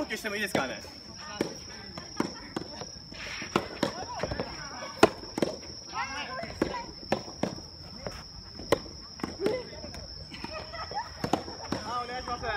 要求してもいいですからね。お願いします。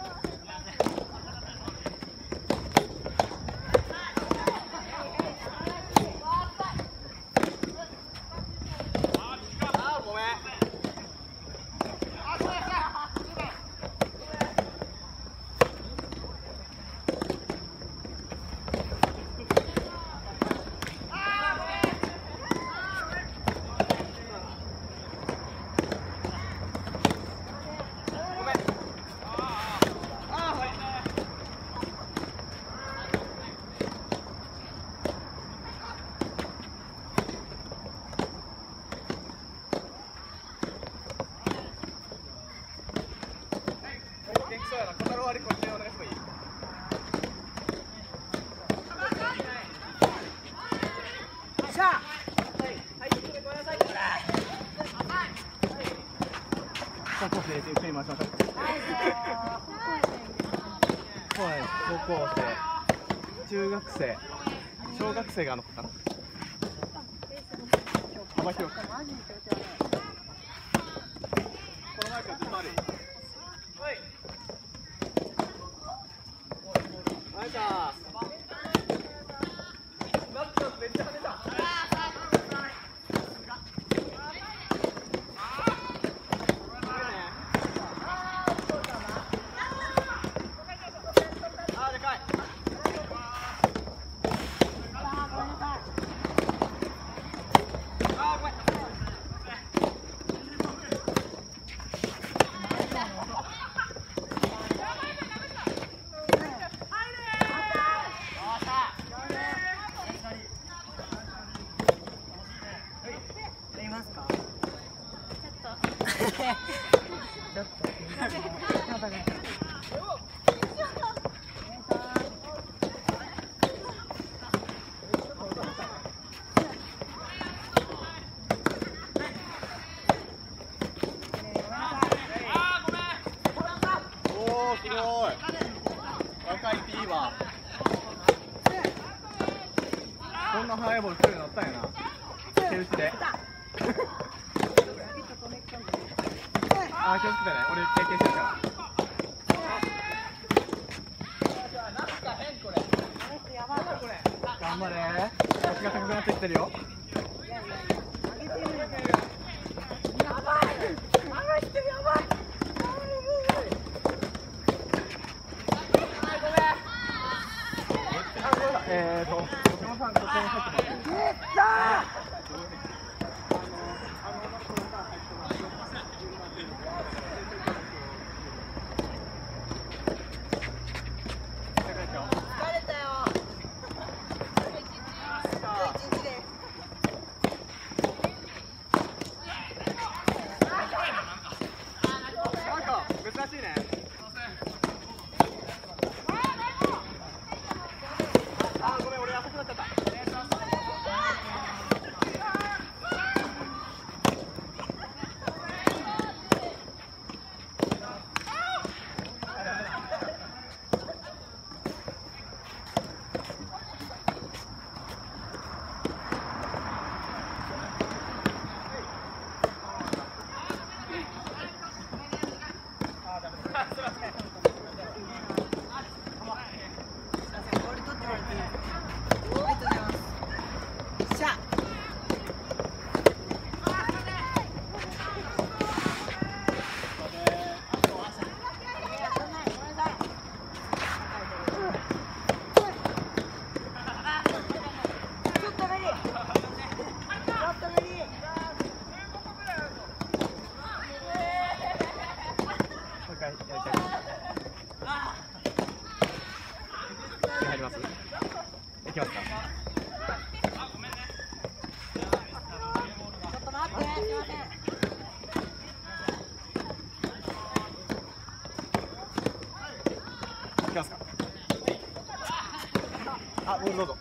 高校生で手に回しましょう。はい、高校生、中学生、小学生がかな。幅広く。このマイクはずっとある。はい。ナイスー。バックめっちゃ跳ねた。こんな速いボール来るようになったんやな。手打ちで。あー、気をつけてね。俺経験してるから。頑張れ。腰が高くなってきてるよ。入ります。いきますか。 ちょっと待って、すいません。 いきますか。あ、ボールどうぞ。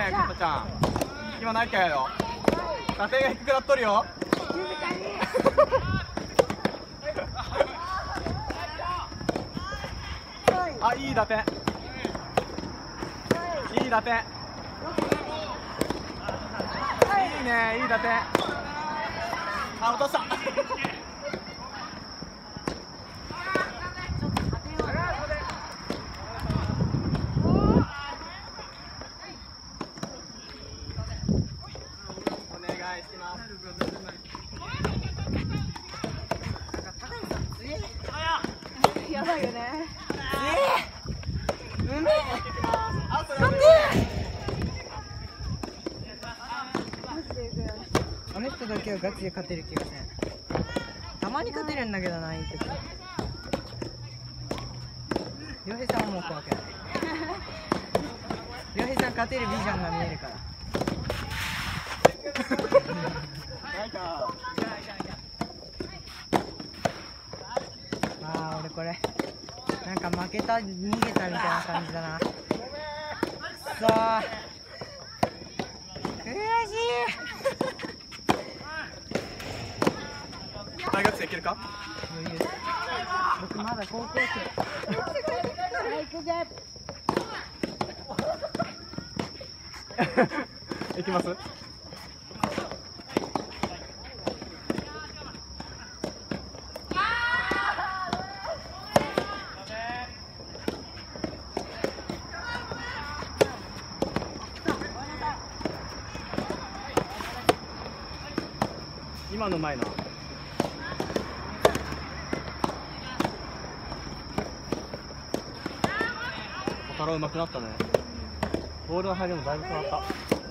かたちゃん。今ないかよ。打点が低くなっとるよ。あ、いい打点。いい打点。いいね、いい打点。あ、落とした。 やばいよね。 うめえ。 あの人だけはガチで勝てる気がせん。たまに勝てるんだけどな、いい時。良平さんはもう怖くない。良平さん勝てるビジョンが見えるから。ああ、俺これなんか負けた、逃げたみたいな感じだな。くそー、悔しい。 大学生いけるか？ 余裕。僕まだ高校生。 いきます？今の前の小太郎うまくなったね。ボールの入りもだいぶ変わった。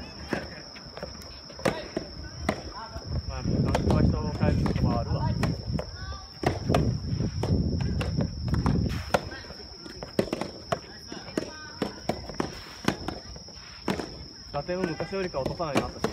まあ、環境は人を変えることもあるわ。打点も昔よりか落とさないようになったし。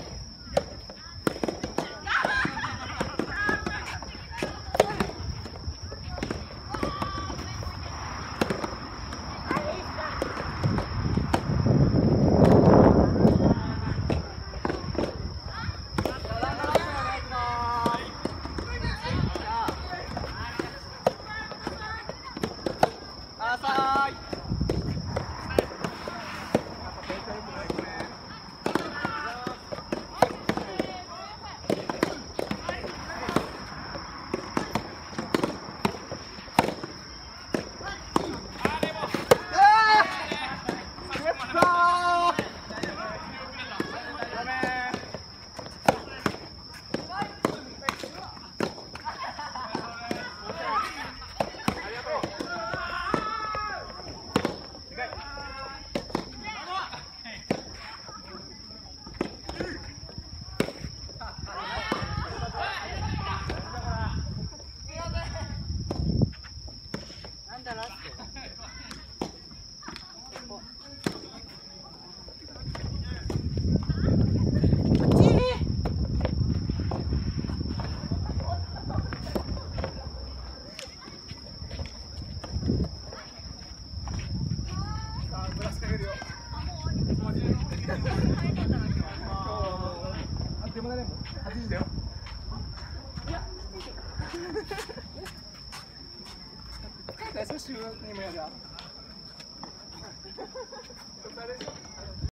最初週にもやるわ。